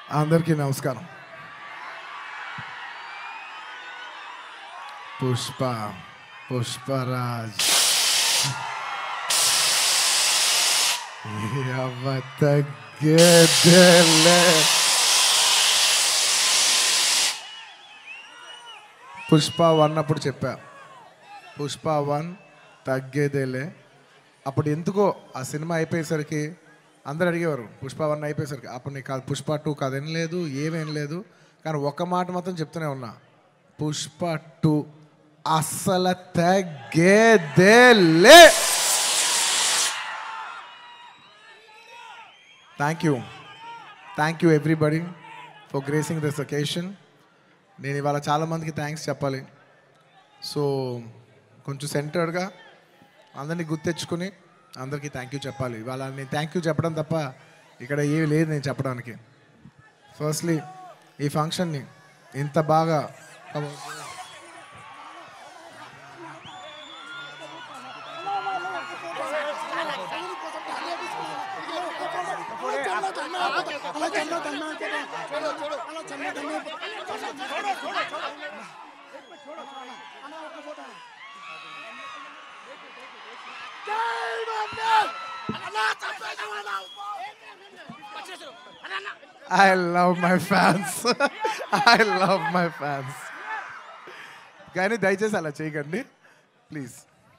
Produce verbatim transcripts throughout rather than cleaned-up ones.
అందరికీ నమస్కారం. పుష్ప పుష్పరాజ్ తగ్గేదేలే. పుష్ప వన్ అప్పుడు చెప్పా, పుష్ప వన్ తగ్గేదేలే. అప్పుడు ఎందుకో ఆ సినిమా అయిపోయేసరికి అందరు అడిగేవారు, పుష్ప వన్ అయిపోయేసరికి అప్పుడు నీకు కాదు పుష్ప టూ కాదు ఏం లేదు ఏమేం లేదు. కానీ ఒక్క మాట మాత్రం చెప్తూనే ఉన్నా, పుష్ప టూ అస్సలు తగ్గేదేలే. Thank you thank you everybody for gracing this occasion. నేను ఇవాళ చాలామందికి థ్యాంక్స్ చెప్పాలి. సో కొంచెం సెంటర్డ్గా అందరినీ గుర్తెచ్చుకుని అందరికీ థ్యాంక్ యూ చెప్పాలి. ఇవాళ నేను థ్యాంక్ యూ చెప్పడం తప్ప ఇక్కడ ఏమి లేదు నేను చెప్పడానికి. ఫస్ట్లీ ఈ ఫంక్షన్ని ఇంత బాగా I love my fans. I love my fans. కానీ దయచేసి అలా చేయకండి ప్లీజ్.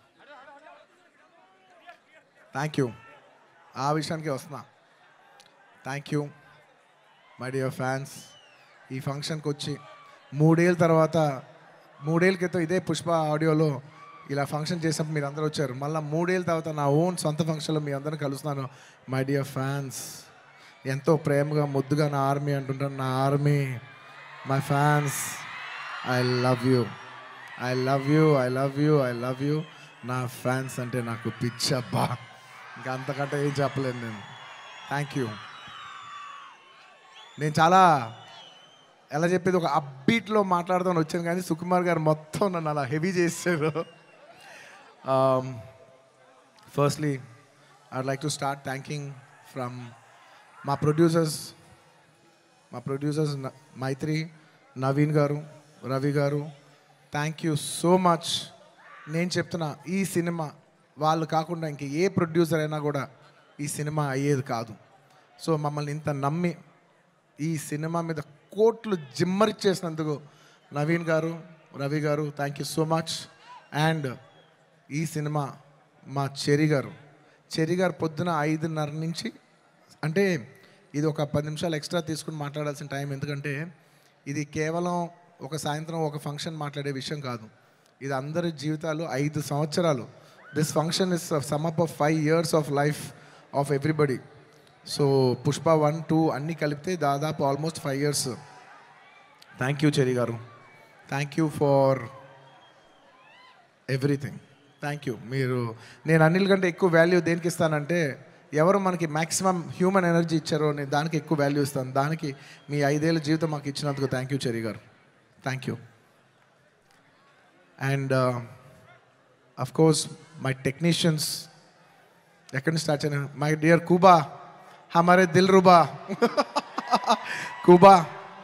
Thank you. ఆ విషయానికి వస్తున్నా. Thank you my dear fans. ఈ ఫంక్షన్కి వచ్చి మూడేళ్ళ తర్వాత, మూడేళ్ళ క్రితం ఇదే పుష్ప ఆడియోలో ఇలా ఫంక్షన్ చేసినప్పుడు మీరు అందరూ వచ్చారు. మళ్ళీ మూడేళ్ళ తర్వాత నా ఓన్ సొంత ఫంక్షన్లో మీ అందరిని కలుస్తున్నాను. మై డియర్ ఫ్యాన్స్, ఎంతో ప్రేమగా ముద్దుగా నా ఆర్మీ అంటుంటాను. నా army, my fans, I love you I love you I love you I love you. నా ఫ్యాన్స్ అంటే నాకు పిచ్చబ్బా, ఇంకా అంతకంటే ఏం చెప్పలేను నేను. Thank you. నేను చాలా ఎలా చెప్పేది ఒక అప్బీట్లో మాట్లాడుతాను వచ్చాను, కానీ సుకుమార్ గారు మొత్తం నన్ను అలా హెవీ చేశారు. Firstly I'd like to start thanking from మా ప్రొడ్యూసర్స్ మా producers Mythri, Naveen garu, Ravi garu. Thank you so much. నేను చెప్తున్నా, ఈ సినిమా వాళ్ళు కాకుండా ఇంక ఏ ప్రొడ్యూసర్ అయినా కూడా ఈ సినిమా అయ్యేది కాదు. సో మమ్మల్ని ఇంత నమ్మి ఈ సినిమా మీద కోట్లు జిమ్మరిచ్చేసినందుకు Naveen garu, Ravi garu, thank you so much. And ఈ సినిమా మా చెరి గారు చెరి గారు పొద్దున ఐదున్నర నుంచి, అంటే ఇది ఒక పది నిమిషాలు ఎక్స్ట్రా తీసుకుని మాట్లాడాల్సిన టైం, ఎందుకంటే ఇది కేవలం ఒక సాయంత్రం ఒక ఫంక్షన్ మాట్లాడే విషయం కాదు. ఇది అందరి జీవితాలు ఐదు సంవత్సరాలు. This function is sum up of five years of life of everybody. So Pushpa one two అన్నీ కలిపితే దాదాపు almost five years. Thank you Cherry garu. Thank you for everything. Thank you. మీరు, నేను అన్నిల కంటే ఎక్కువ వాల్యూ దేనికి ఇస్తానంటే, ఎవరు మనకి మ్యాక్సిమం హ్యూమన్ ఎనర్జీ ఇచ్చారో నేను దానికి ఎక్కువ వాల్యూ ఇస్తాను. దానికి మీ ఐదేళ్ళ జీవితం మాకు ఇచ్చినందుకు thank you Cherry garu. Thank you. And of course my technicians, ఎక్కడి నుంచి స్టార్ట్ చేయను, మై డియర్ కుబా, హమారే దిల్ రుబా Kuba.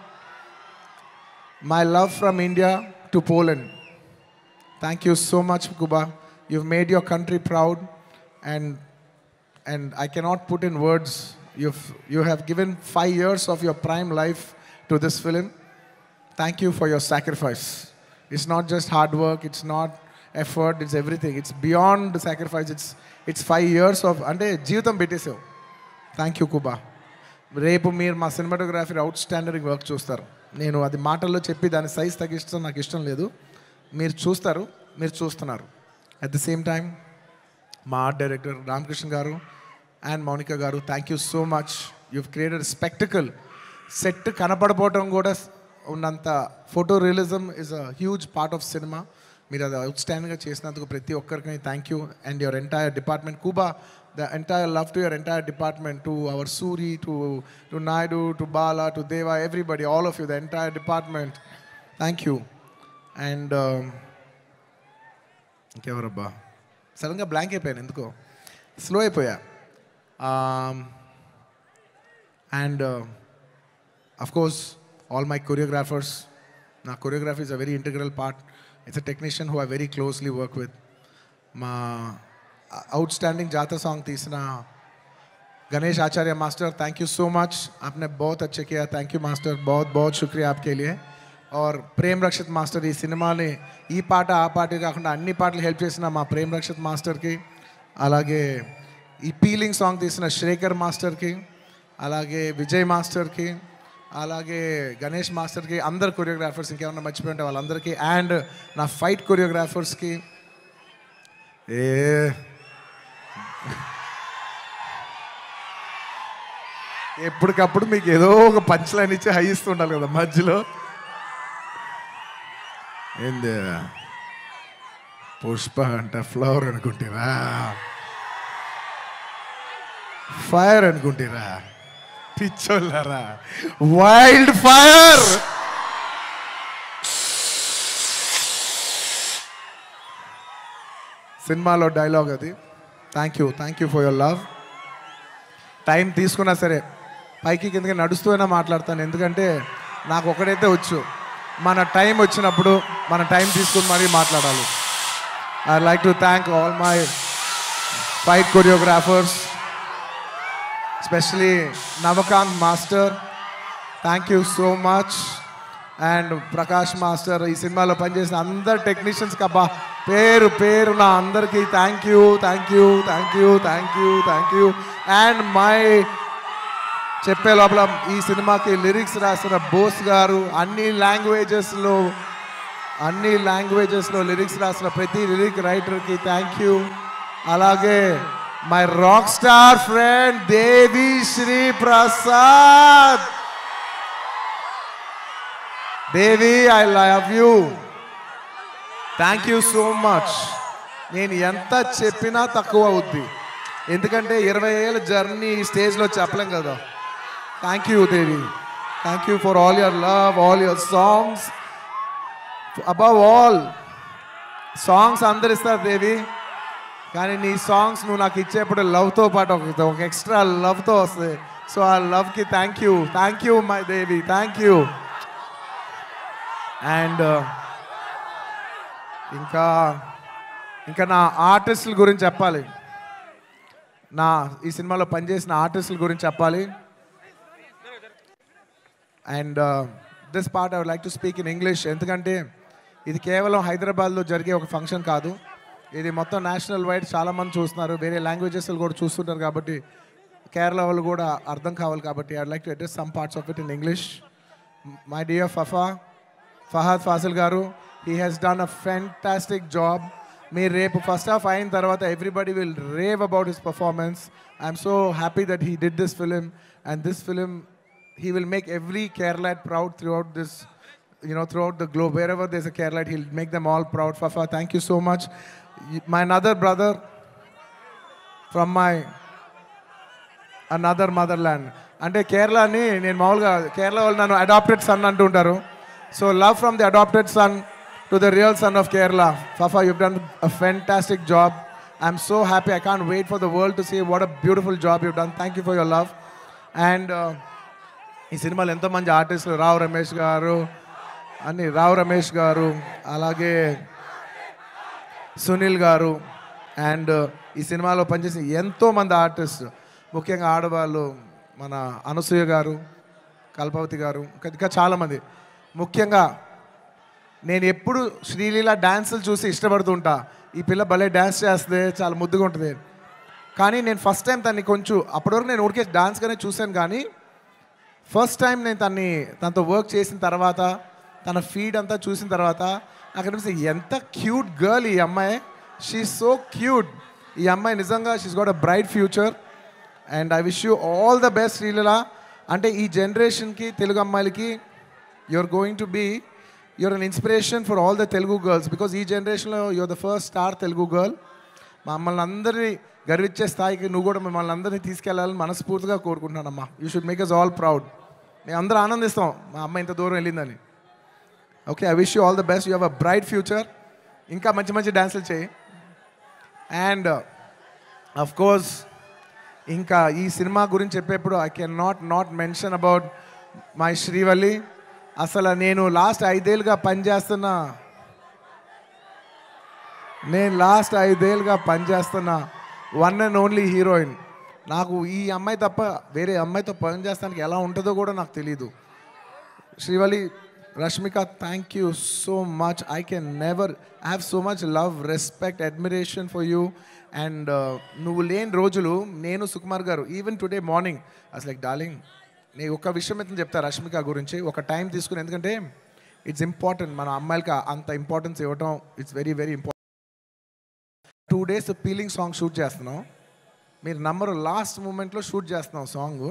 My love from India to Poland. Thank you so much, Kuba. You've made your country proud, and and I cannot put in words. You've you have given five years of your prime life to this film. Thank you for your sacrifice. It's not just hard work. It's not effort. It's everything. It's beyond the sacrifice. It's it's five years of ante jeevitam bettesavu. Thank you, Kuba. రేపు మీరు మా cinematography out standard work చూస్తారు. నేను అది మాటల్లో చెప్పి దాని size తగ్గిస్తాం నాకు ఇష్టం లేదు. మీరు చూస్తారు, మీరు చూస్తున్నారు. అట్ ద సేమ్ టైం మా art director Ramakrishna garu and Mounika garu, thank you so much. You've created spectacle. Set కనపడపోవటం కూడా ఉన్నంత photo realism is a huge part of cinema. మీరు అది అవుట్ స్టాండింగ్గా చేసినందుకు ప్రతి ఒక్కరికి thank you. And your entire department Kuba, the entire love to your entire department, to our Suri, to to Naidu, to Bala, to Deva, everybody, all of you, the entire department, thank you. And ఇంకెవరబ్బా సడన్గా blank అయిపోయాను, ఎందుకో slow అయిపోయా. And Of course, all my choreographers. Now, choreography is a very integral part. It's a technician who I very closely work with. My outstanding Jata song तीसरा Ganesh Acharya master, thank you so much, आपने बहुत अच्छे किया. Thank you master, बहुत बहुत शुक्रिया आपके लिए. और प्रेम रक्षित मास्टर ఈ సినిమాని ఈ పాట ఆ పాట కాకుండా అన్ని పాటలు హెల్ప్ చేసిన మా ప్రేమ్ రక్షిత్ మాస్టర్కి, అలాగే ఈ పీలింగ్ సాంగ్ తీసిన శ్రేఖర్ మాస్టర్కి, అలాగే విజయ్ మాస్టర్కి, అలాగే గణేష్ మాస్టర్కి, అందరు కొరియోగ్రాఫర్స్, ఇంకేమన్నా మర్చిపోయి ఉంటే వాళ్ళందరికీ, అండ్ నా ఫైట్ కొరియోగ్రాఫర్స్కి. ఏ ఎప్పటికప్పుడు మీకు ఏదో ఒక పంచ్ లైన్ ఇచ్చి హై ఇస్తుండాలి కదా మధ్యలో. ఏంది పుష్ప అంటే ఫ్లవర్ అనుకుంటారా, ఫైర్ అనుకుంటారా, పిచ్చోళ్ళారా, వైల్డ్ ఫైర్. సినిమాలో డైలాగ్ అది. Thank you thank you for your love. Time తీసుకున్నా సరే పైకి కిందకి నడుస్తూనే మాట్లాడతాను, ఎందుకంటే నాకు ఒకడైతే వచ్చు, మన టైం వచ్చినప్పుడు మన టైం తీసుకుని మరీ మాట్లాడాలి. I like to thank all my fight choreographers, especially Navakanth master, thank you so much. And Prakash master, ఈ సినిమాలో పనిచేసిన అందరు టెక్నీషియన్స్కి అబ్బా పేరు పేరు నా అందరికీ thank you thank you thank you thank you thank you. And my చెప్పే లోపల ఈ సినిమాకి లిరిక్స్ రాసిన బోస్ గారు, అన్ని లాంగ్వేజెస్లో అన్ని లాంగ్వేజెస్లో లిరిక్స్ రాసిన ప్రతి లిరిక్ రైటర్కి థ్యాంక్ యూ. అలాగే my rock star friend Devi Sri Prasad. Devi, I love you, thank you so much. నేను ఎంత చెప్పినా తక్కువ అవుద్ది, ఎందుకంటే ఇరవై ఏళ్ళ జర్నీ ఈ స్టేజ్లో చెప్పలేం కదా. Thank you Devi, thank you for all your love, all your songs. Above all songs అందరు ఇస్తారు దేవి, కానీ నీ సాంగ్స్ నువ్వు నాకు ఇచ్చేప్పుడు లవ్తో పాటు ఒక ఒక ఎక్స్ట్రా లవ్తో వస్తుంది. సో ఆ లవ్కి thank you thank you my Devi, thank you. And ఇంకా ఇంకా నా ఆర్టిస్టుల గురించి చెప్పాలి, నా ఈ సినిమాలో పనిచేసిన ఆర్టిస్టుల గురించి చెప్పాలి. And this part I would like to speak in English, ఎందుకంటే ఇది కేవలం హైదరాబాద్లో జరిగే ఒక ఫంక్షన్ కాదు, ఇది మొత్తం నేషనల్ వైడ్ చాలామంది చూస్తున్నారు, వేరే లాంగ్వేజెస్లో కూడా చూస్తుంటారు, కాబట్టి కేరళ వాళ్ళు కూడా అర్థం కావాలి. కాబట్టి I would like to address some parts of it in English. My dear Fafa Fahadh Faasil garu, he has done a fantastic job. Me రేపు ఫస్ట్ హాఫ్ అయిన తర్వాత everybody will rave about his performance. I'm so happy that he did this film, and this film he will make every Keralite proud throughout this, you know, throughout the globe. Wherever there's a Keralite, he'll make them all proud. Fafa, thank you so much. My another brother from my another motherland. అంటే కేరళని నేను మామూలుగా కేరళ వాళ్ళు నన్ను adopted son అంటుంటారు. So love from the adopted son to the real son of Kerala. Fafa, you've done a fantastic job. I'm so happy. I can't wait for the world to see what a beautiful job you've done. Thank you for your love. And ఈ సినిమాలో ఎంతోమంది ఆర్టిస్టులు, రావు రమేష్ గారు అని రావు రమేష్ గారు అలాగే సునీల్ గారు, and ఈ సినిమాలో పనిచేసిన ఎంతోమంది ఆర్టిస్ట్, ముఖ్యంగా ఆడవాళ్ళు మన అనసూయ గారు, కల్పవతి గారు, ఇంకా చాలామంది. ముఖ్యంగా నేను ఎప్పుడు శ్రీలీల డ్యాన్సులు చూసి ఇష్టపడుతుంటా, ఈ పిల్ల భలే డ్యాన్స్ చేస్తే చాలా ముద్దుగా ఉంటుంది. కానీ నేను ఫస్ట్ టైం తన్ని కొంచెం అప్పటివరకు నేను ఊరికే డాన్స్గానే చూశాను, కానీ ఫస్ట్ టైం నేను తన్ని తనతో వర్క్ చేసిన తర్వాత తన ఫీడ్ అంతా చూసిన తర్వాత నాకు అనిపిస్తుంది ఎంత క్యూట్ గర్ల్ ఈ అమ్మాయి. She so cute. ఈ అమ్మాయి నిజంగా she's got a bright future, and I wish you all the best Sreeleela. అంటే ఈ జనరేషన్కి తెలుగు అమ్మాయిలకి you're going to be, you're an inspiration for all the Telugu girls, because ee generation lo you're the first star Telugu girl. మమ్మల్ని అందరినీ గర్వించే స్థాయికి నువ్వు కూడా మిమ్మల్ని అందరినీ తీసుకెళ్ళాలని మనస్ఫూర్తిగా కోరుకుంటున్నానమ్మా. You should make us all proud. మేము అందరూ ఆనందిస్తాం మా అమ్మ ఇంత దూరం వెళ్ళిందని. Okay, I wish you all the best. You have a bright future. ఇంకా మంచి మంచి డ్యాన్సులు చేయి. అండ్ అఫ్ కోర్స్ ఇంకా ఈ సినిమా గురించి చెప్పేప్పుడు I can not not mention about my Srivalli. అసలు నేను లాస్ట్ ఐదేళ్ళుగా పనిచేస్తున్న నేను లాస్ట్ ఐదేళ్ళుగా పనిచేస్తున్న వన్ అండ్ ఓన్లీ హీరోయిన్. నాకు ఈ అమ్మాయి తప్ప వేరే అమ్మాయితో పని చేస్తానికి ఎలా ఉంటుందో కూడా నాకు తెలీదు. Srivalli, Rashmika, thank you so much. I can never have so much love, respect, admiration for you. And నువ్వు లేని రోజులు నేను Sukumar garu even today morning అసలు లైక్ డార్లింగ్, నేను ఒక విషయం అయితే చెప్తా రష్మిక గురించి, ఒక టైం తీసుకుని. ఎందుకంటే ఇట్స్ ఇంపార్టెంట్, మన అమ్మాయిలకి అంత ఇంపార్టెన్స్ ఇవ్వటం it's very very important. Two days peeling song shoot చేస్తున్నాం. మీరు నమ్మరు, లాస్ట్ మూమెంట్లో షూట్ చేస్తున్నాం సాంగ్.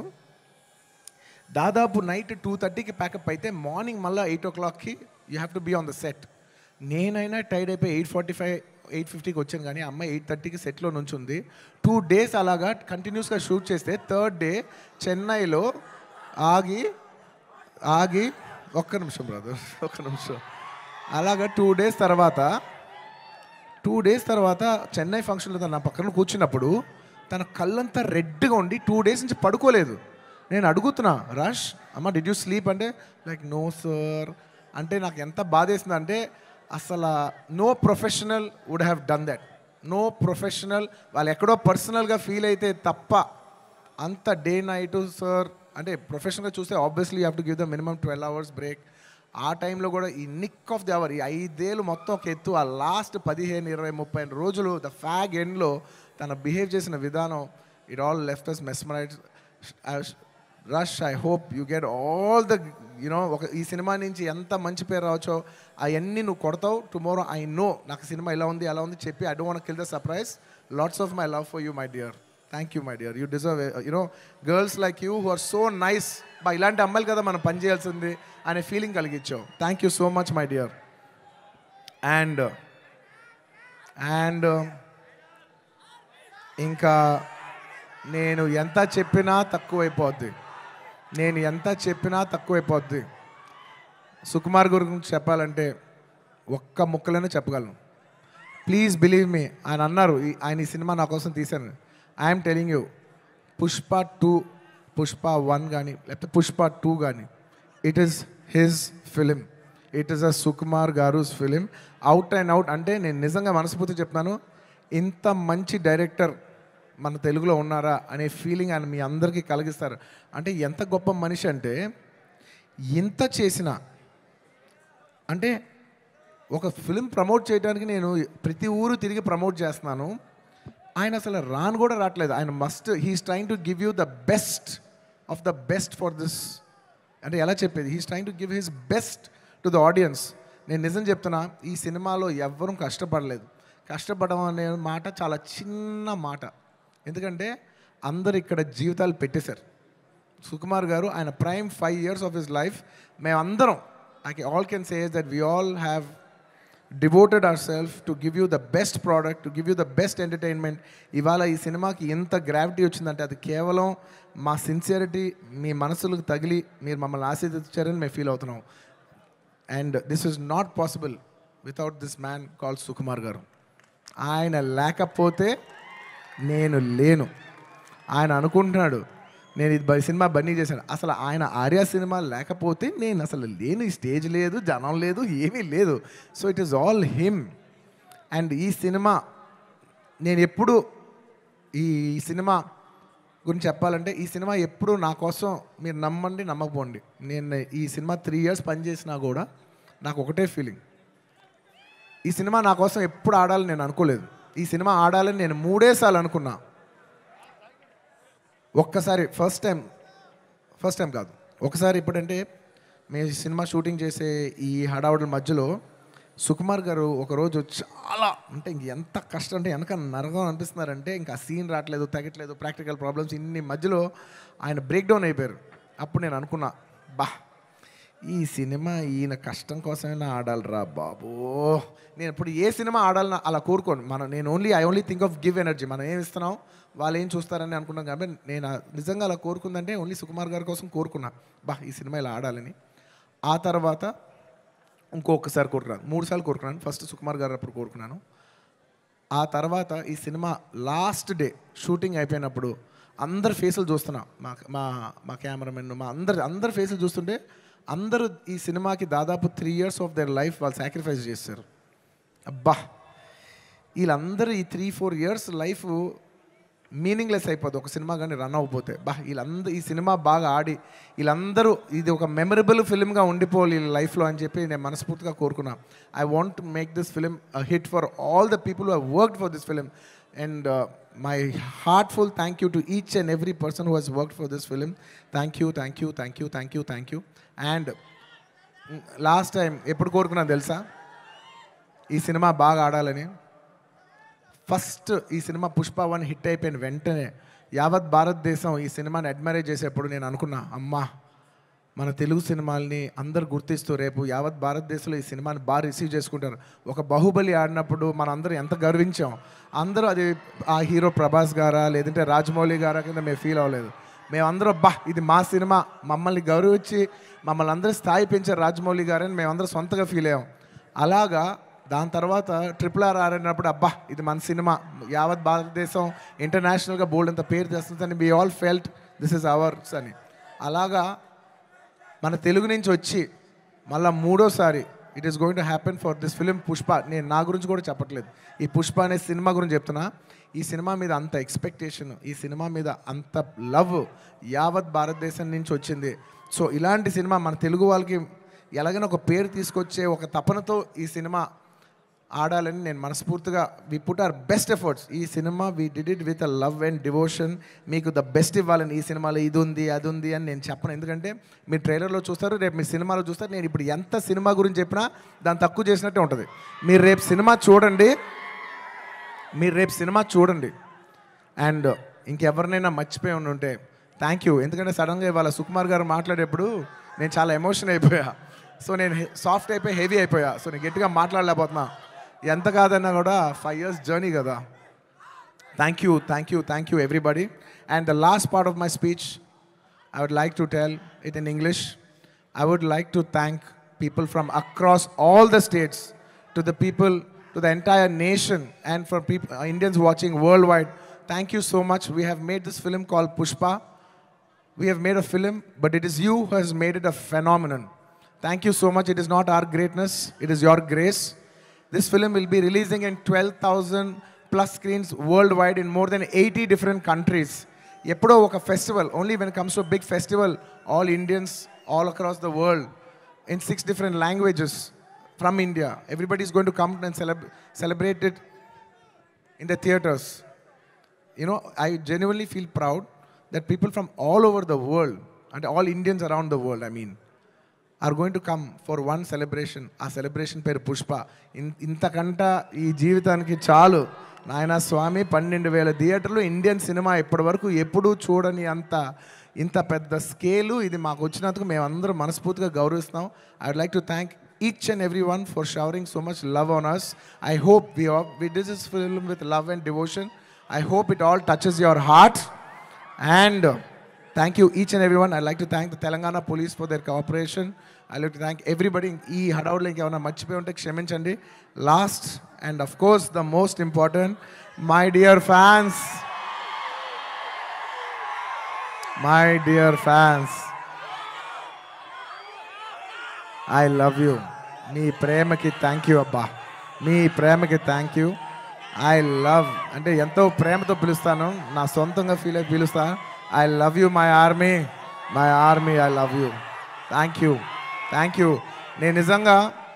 దాదాపు నైట్ టూ థర్టీకి ప్యాకప్ అయితే మార్నింగ్ మళ్ళీ ఎయిట్ ఓ క్లాక్కి you have to be on the set. నేనైనా టైడ్ అయిపోయి ఎయిట్ ఫార్టీ ఫైవ్ ఎయిట్ ఫిఫ్టీకి వచ్చాను, కానీ అమ్మాయి ఎయిట్ థర్టీకి సెట్లో నుంచి ఉంది. టూ డేస్ అలాగా కంటిన్యూస్గా షూట్ చేస్తే థర్డ్ డే చెన్నైలో ఆగి ఆగి ఒక్క నిమిషం బ్రదర్ ఒక్క నిమిషం అలాగా టూ డేస్ తర్వాత టూ డేస్ తర్వాత చెన్నై ఫంక్షన్లో తన నా పక్కన కూర్చున్నప్పుడు తన కళ్ళంతా రెడ్గా ఉండి టూ డేస్ నుంచి పడుకోలేదు. నేను అడుగుతున్నా, రష్ అమ్మ డిడ్ యూ స్లీప్ అంటే లైక్ నో సార్ అంటే నాకు ఎంత బాధేసింది అంటే అసలు no professional would have done that. No professional వాళ్ళు ఎక్కడో పర్సనల్గా ఫీల్ అయితే తప్ప అంత డే నైట్ సార్ అంటే ప్రొఫెషనల్గా చూస్తే obviously you have to give the minimum twelve hours break. ఆ టైంలో కూడా ఈ నిక్ ఆఫ్ ది అవర్, ఈ ఐదేళ్ళు మొత్తం ఒక ఎత్తు, ఆ లాస్ట్ పదిహేను ఇరవై ముప్పై రోజులు ద ఫ్యాగ్ ఎండ్లో తన బిహేవ్ చేసిన విధానం, it all left us mesmerize. Rash, I hope you get all the you know ఈ సినిమా నుంచి ఎంత మంచి పేరు రావచ్చో అవన్నీ నువ్వు కొడతావు. టుమారో ఐ నో నాకు సినిమా ఎలా ఉంది ఎలా ఉంది చెప్పి I don't want kill the surprise. Lots of my love for you my dear. Thank you my dear. You deserve you know girls like you who are so nice. బా ఇలాంటి అమ్మాయిలు కదా మనం పని చేయాల్సింది అనే ఫీలింగ్ కలిగించావు. Thank you so much my dear. And and ఇంకా నేను ఎంత చెప్పినా తక్కువైపోద్ది నేను ఎంత చెప్పినా తక్కువైపోద్ది సుకుమార్ గురించి చెప్పాలంటే ఒక్క ముక్కలోనే చెప్పగలను. Please believe me. ఆయన అన్నారు ఆయన ఈ సినిమా నా కోసం తీశాను. I'm telling you, Pushpa two Pushpa one కానీ లేకపోతే పుష్ప టూ కానీ it is his film. It is a Sukumar గారుస్ ఫిలిం అవుట్ అండ్ అవుట్. అంటే నేను నిజంగా మనస్ఫూర్తి చెప్తున్నాను, ఇంత మంచి డైరెక్టర్ మన తెలుగులో ఉన్నారా అనే ఫీలింగ్ ఆయన మీ అందరికీ కలిగిస్తారు. అంటే ఎంత గొప్ప మనిషి అంటే ఇంత చేసిన అంటే ఒక ఫిలిం ప్రమోట్ చేయడానికి నేను ప్రతి ఊరు తిరిగి ప్రమోట్ చేస్తున్నాను. ఆయన అసలు రాను కూడా రావట్లేదు. ఆయన must he's trying to give you the best of the best for this. అంటే ఎలా చెప్పేది, he's trying to give his best to the audience. నేను నిజం చెప్తున్నా, ఈ సినిమాలో ఎవ్వరూ కష్టపడలేదు. కష్టపడడం అనే మాట చాలా చిన్న మాట. ఎందుకంటే అందరు ఇక్కడ జీవితాలు పెట్టేశారు. సుకుమార్ గారు ఆయన prime five years of his life మేమందరం I all can say that we all have devoted our self to give you the best product, to give you the best entertainment. ఇవాళ ఈ సినిమాకి ఎంత గ్రావిటీ వచ్చిందంటే అది కేవలం మా సిన్సియరిటీ మీ మనసులకు తగిలి మీరు మమ్మల్ని ఆశీర్వదించారని మేము ఫీల్ అవుతున్నాం. And this is not possible without this man called Sukumar garu. ఆయన లేకపోతే నేను లేను. ఆయన అనుకుంటున్నాడు నేను ఇది సినిమా బన్నీ చేశాను, అసలు ఆయన ఆర్యా సినిమా లేకపోతే నేను అసలు లేను. ఈ స్టేజ్ లేదు, జనం లేదు, ఏమీ లేదు. So it is all him. And ఈ సినిమా నేను ఎప్పుడు ఈ సినిమా గురించి చెప్పాలంటే ఈ సినిమా ఎప్పుడు నా కోసం మీరు నమ్మండి నమ్మకపోండి, నేను ఈ సినిమా త్రీ ఇయర్స్ పనిచేసినా కూడా నాకు ఒకటే ఫీలింగ్, ఈ సినిమా నా కోసం ఎప్పుడు ఆడాలని నేను అనుకోలేదు. ఈ సినిమా ఆడాలని నేను మూడేసార్లు అనుకున్నా. ఒక్కసారి ఫస్ట్ టైం ఫస్ట్ టైం కాదు ఒకసారి ఇప్పుడంటే మేము సినిమా షూటింగ్ చేసే ఈ హడావుడి మధ్యలో సుకుమార్ గారు ఒకరోజు చాలా అంటే ఇంక ఎంత కష్టం అంటే వెనక నరకం అనిపిస్తున్నారంటే ఇంకా సీన్ రావట్లేదు, తగ్గట్లేదు, ప్రాక్టికల్ ప్రాబ్లమ్స్ ఇన్ని మధ్యలో ఆయన బ్రేక్ డౌన్ అయిపోయారు. అప్పుడు నేను అనుకున్నా, బా ఈ సినిమా ఈయన కష్టం కోసమైనా ఆడాలిరా బాబో. నేను ఇప్పుడు ఏ సినిమా ఆడాలని అలా కోరుకోను. మనం నేను only I only think of give energy. మనం ఏం ఇస్తున్నాం వాళ్ళు ఏం చూస్తారని అనుకున్నాం. కాబట్టి నేను నిజంగా అలా కోరుకుందంటే ఓన్లీ సుకుమార్ గారి కోసం కోరుకున్నా, బా ఈ సినిమా ఇలా ఆడాలని. ఆ తర్వాత ఇంకొకసారి కోరుకున్నాను, మూడు సార్లు కోరుకున్నాను. ఫస్ట్ సుకుమార్ గారు అప్పుడు కోరుకున్నాను. ఆ తర్వాత ఈ సినిమా లాస్ట్ డే షూటింగ్ అయిపోయినప్పుడు అందరి ఫేసులు చూస్తున్నా, మా మా మా కెమెరామెన్, మా అందరి అందరి ఫేసులు చూస్తుంటే అందరూ ఈ సినిమాకి దాదాపు three years of their life వాళ్ళు సాక్రిఫైస్ చేస్తారు. అబ్బా, వీళ్ళందరూ ఈ three four years life meaningless అయిపోద్ది ఒక సినిమా కానీ రన్ అవ్వకపోతే. బా, వీళ్ళందరూ ఈ సినిమా బాగా ఆడి వీళ్ళందరూ ఇది ఒక మెమరబుల్ ఫిల్మ్గా ఉండిపోవాలి వీళ్ళ లైఫ్లో అని చెప్పి నేను మనస్ఫూర్తిగా కోరుకున్నా. I want to make this film hit for all the people who have worked for this film. And my heartful thank you to each and every person who has worked for this film. Thank you thank you thank you thank you thank you. And last time ఎప్పుడు కోరుకున్నాను తెలుసా ఈ cinema బాగా ఆడాలని? First ఈ cinema Pushpa one hit అయిపోయిన వెంటనే యావత్ భారతదేశం ఈ సినిమాని అడ్మైర్ చేసేప్పుడు నేను అనుకున్నా, అమ్మా మన తెలుగు సినిమాల్ని అందరు గుర్తిస్తూ రేపు యావత్ భారతదేశంలో ఈ సినిమాని బాగా రిసీవ్ చేసుకుంటారు. ఒక బాహుబలి ఆడినప్పుడు మనం అందరూ ఎంత గర్వించాం. అందరూ అది ఆ హీరో ప్రభాస్ గారా లేదంటే రాజమౌళి గారా కింద మేము ఫీల్ అవ్వలేదు. మేమందరం బా ఇది మా సినిమా, మమ్మల్ని గౌరవించి మమ్మల్ని అందరూ స్థాయి పెంచారు రాజమౌళి గారని మేమందరం సొంతగా ఫీల్ అయ్యాం. అలాగా దాని తర్వాత ట్రిపుల్ ఆర్ ఆడినప్పుడు అబ్బా ఇది మన సినిమా, యావత్ భారతదేశం ఇంటర్నేషనల్గా బోల్డ్ అంత పేరు తెస్తుందని we all felt this is ours అని. అలాగా మన తెలుగు నుంచి వచ్చి మళ్ళీ మూడోసారి it is going to happen for this film Pushpa. నేను నా గురించి కూడా చెప్పట్లేదు, ఈ పుష్ప అనే సినిమా గురించి చెప్తున్నా. ఈ సినిమా మీద అంత ఎక్స్పెక్టేషన్, ఈ సినిమా మీద అంత లవ్ యావత్ భారతదేశం నుంచి వచ్చింది. సో ఇలాంటి సినిమా మన తెలుగు వాళ్ళకి ఎలాగైనా ఒక పేరు తీసుకొచ్చే ఒక తపనతో ఈ సినిమా ఆడాలని నేను మనస్ఫూర్తిగా we put our best efforts. ఈ cinema we did it with a love and devotion. మీకు ద బెస్ట్ ఇవ్వాలని ఈ సినిమాలో ఇది ఉంది అది ఉంది అని నేను చెప్పను, ఎందుకంటే మీరు ట్రైలర్లో చూస్తారు, రేపు మీ సినిమాలో చూస్తారు. నేను ఇప్పుడు ఎంత సినిమా గురించి చెప్పినా దాన్ని తక్కువ చేసినట్టే ఉంటుంది. మీరు రేపు సినిమా చూడండి, మీరు రేపు సినిమా చూడండి. అండ్ ఇంకెవరినైనా మర్చిపోయి ఉంటే థ్యాంక్ యూ, ఎందుకంటే సడన్గా ఇవాళ సుకుమార్ గారు మాట్లాడేప్పుడు నేను చాలా ఎమోషన్ అయిపోయా. సో నేను సాఫ్ట్ అయిపోయి హెవీ అయిపోయా. సో నేను గట్టిగా మాట్లాడలేకపోతున్నా. ఎంత కాదన్నా కూడా ఫైవ్ ఇయర్స్ జర్నీ కదా. Thank you thank you thank you everybody. And the last part of my speech I would like to tell it in English. I would like to thank people from across all the states, to the people, to the entire nation, and for people, uh, Indians watching worldwide. Thank you so much. We have made this film called Pushpa. We have made a film, but it is you who has made it a phenomenon. Thank you so much. It is not our greatness, it is your grace. This film will be releasing in twelve thousand plus screens worldwide in more than eighty different countries. Eppudo oka festival, only when it comes to a big festival, all Indians all across the world in six different languages from India, everybody is going to come and celeb celebrate it in the theaters. You know, I genuinely feel proud that people from all over the world, and all Indians around the world, I mean, are going to come for one celebration. Aa celebration peru Pushpa. Intakanta ee jeevithaniki chalu nayana swami twelve thousand థియేటర్లు Indian cinema ఇప్పటి వరకు ఎప్పుడూ చూడని అంత ఇంత పెద్ద scale ఇది మాకు వచ్చినందుకు మేమందరం మనస్ఫూర్తిగా గౌరవిస్తున్నాం. I would like to thank each and everyone for showering so much love on us. I hope we are, we did this film with love and devotion. I hope it all touches your heart. And uh, thank you each and everyone. I'd like to thank the Telangana police for their cooperation. I'd like to thank everybody. Ee hadavulo inka evana marchipoyi unte kshaminchandi. Last and of course the most important, my dear fans. My dear fans, I love you. మీ ప్రేమకి thank you అబ్బా, మీ ప్రేమకి thank you. I love అంటే ఎంతో ప్రేమతో పిలుస్తాను, నా సొంతంగా ఫీల్ అయి పిలుస్తా. I love you my army, my army, I love you. Thank you thank you. నేను నిజంగా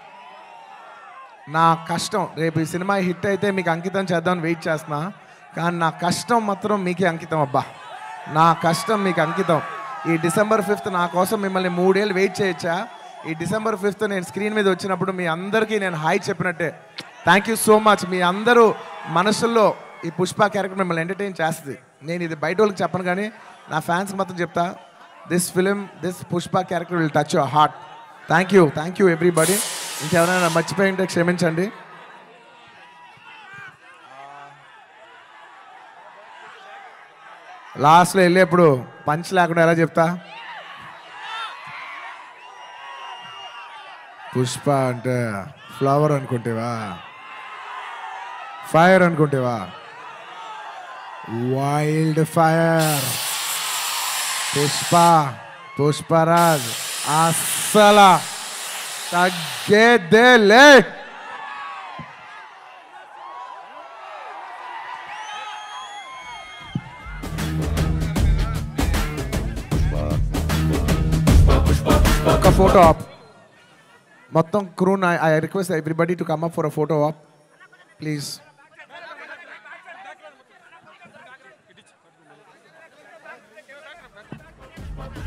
నా కష్టం రేపు ఈ సినిమా హిట్ అయితే మీకు అంకితం చేద్దామని వెయిట్ చేస్తున్నా, కానీ నా కష్టం మాత్రం మీకే అంకితం అబ్బా. నా కష్టం మీకు అంకితం. ఈ డిసెంబర్ ఫిఫ్త్ నా కోసం మిమ్మల్ని మూడేళ్ళు వెయిట్ చేయొచ్చా? ఈ డిసెంబర్ ఫిఫ్త్ నేను స్క్రీన్ మీద వచ్చినప్పుడు మీ అందరికీ నేను హాయ్ చెప్పినట్టే. Thank you so much. మీ అందరూ మనసుల్లో ఈ పుష్ప క్యారెక్టర్ మిమ్మల్ని ఎంటర్టైన్ చేస్తుంది. నేను ఇది బయట వాళ్ళకి చెప్పను కానీ నా ఫ్యాన్స్కి మాత్రం చెప్తా, this film, this Pushpa character will touch your heart. Thank you thank you everybody. ఇంకెవరైనా మర్చిపోయి ఉంటే క్షమించండి. లాస్ట్లో వెళ్ళేప్పుడు పంచ్ లేకుండా ఎలా చెప్తా? పుష్ప అంటే ఫ్లవర్ అనుకుంటేవా, ఫైర్ అనుకుంటేవా? Wild fire. పుష్ప, పుష్పరాజ్ అస్సల తగ్గేదేలే. ఒక ఫోటో ఆప్ మొత్తం crew. I request everybody to come up for a photo of please.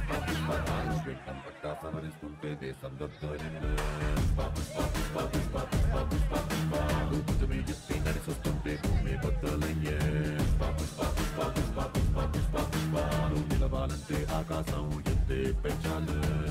Samariz Kulpe de Samdar Dönüm